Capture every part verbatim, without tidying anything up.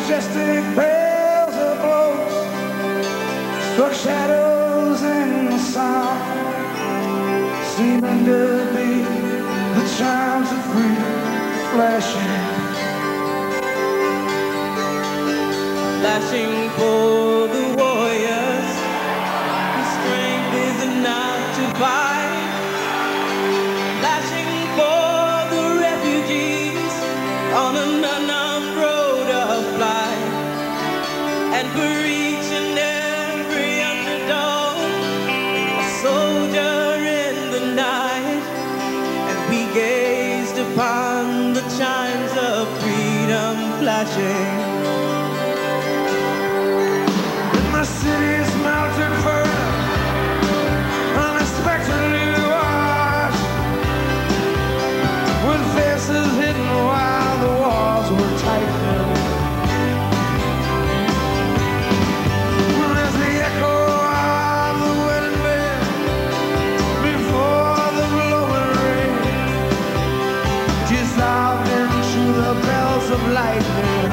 majestic bells of blows struck shadows in the sun, seeming to be the chimes of freedom flashing, flashing for the warriors whose strength is enough to fight, flashing for the refugees on an unknown road of flight, and for each and every underdog, a soldier in the night. And we gazed upon the chimes of freedom flashing. The city's melted further, unexpectedly washed, with faces hidden while the walls were tightening. Well, there's the echo of the wedding bell before the blowing rain dissolved into the bells of lightning.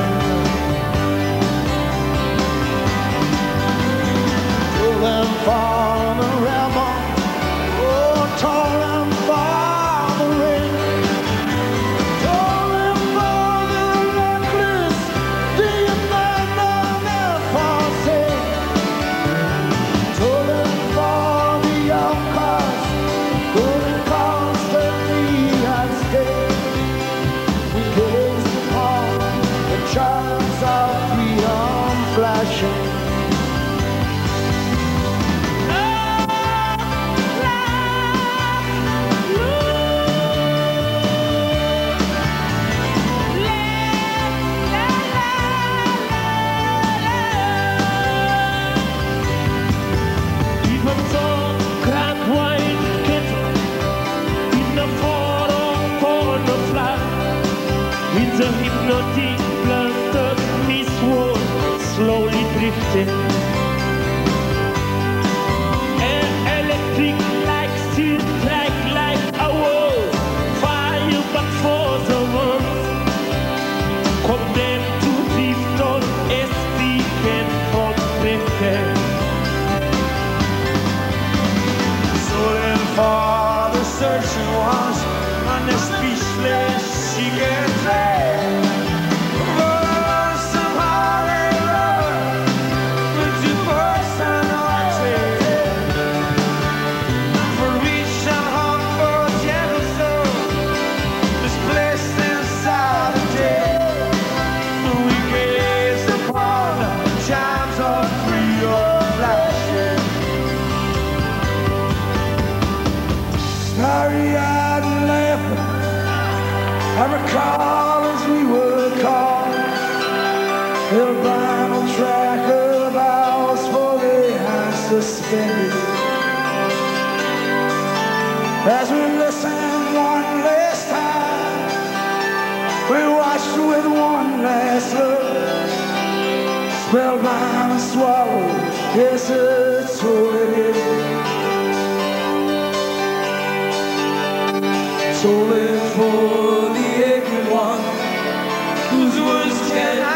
Them for the rebel, oh, told them for the ring, told them for the reckless, do you find them there for sin? Told them for the outcast, who the constantly had stayed. We gazed upon the chimes of freedom flashing. The hypnotic blunted mistward slowly drifting, and electric like steel like like a wall, fire back for the ones condemned to drift on as weekend from Britain. So then for the searching ones on the speechless she gets there. Starry-eyed and laughing, I recall as we were caught, held by no track of ours, for they had suspended. As we listened one last time, we watched with one last look, spellbound and swallowed, yes, it's who it is. So live for the ignorant one whose words cannot